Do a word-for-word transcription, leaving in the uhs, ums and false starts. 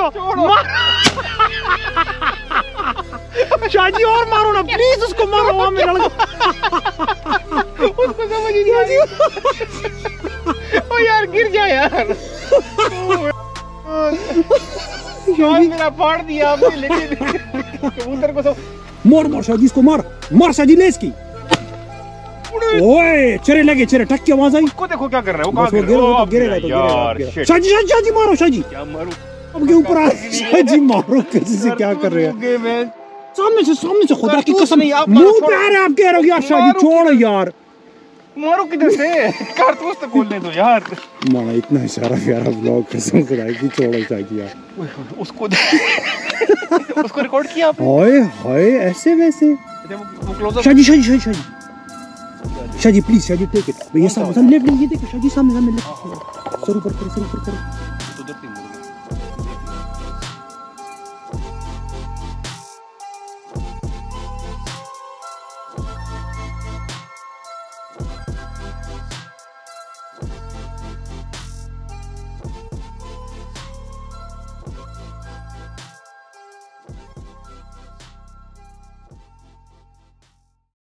मारो शाजी और मारो ना प्लीज उसको मारो वहां मेरा उसको समझ ही नहीं आ रही। ओ यार गिर गया यार यार मेरा फाड़ दिया आपने लेकिन कबूतर को सब मार मार शाजी इसको मार मार शाजी ले इसकी ओए चरे लगे चरे टक के आवाज आई उसको देखो क्या कर रहा है वो कहां गिर गिरेगा तो गिरेगा तो यार गिरेगा शाजी शाजी शाजी मारो शाजी क्या मारूं अब के ऊपर आ शाजी मारो कैसे से क्या कर रहे हैं सामने से सामने से खुदा की कसम मुंह पे आ रहा है आप कह रहे हो यार शाजी छोड़ यार मारो किधर से कारतूस तो खोलने दो यार माना इतना इशारा प्यारा ब्लॉग कसम खुदा की छोड़ो शाजी यार उसको उसको रिकॉर्ड किया आपने हाय हाय ऐसे वैसे वो close Shaji Shaji Shaji Shaji Shaji please Shaji take it ये सामने सामने लेफ्ट ये देखो शाजी सामने सामने लेफ्ट सर ऊपर करो सर ऊपर करो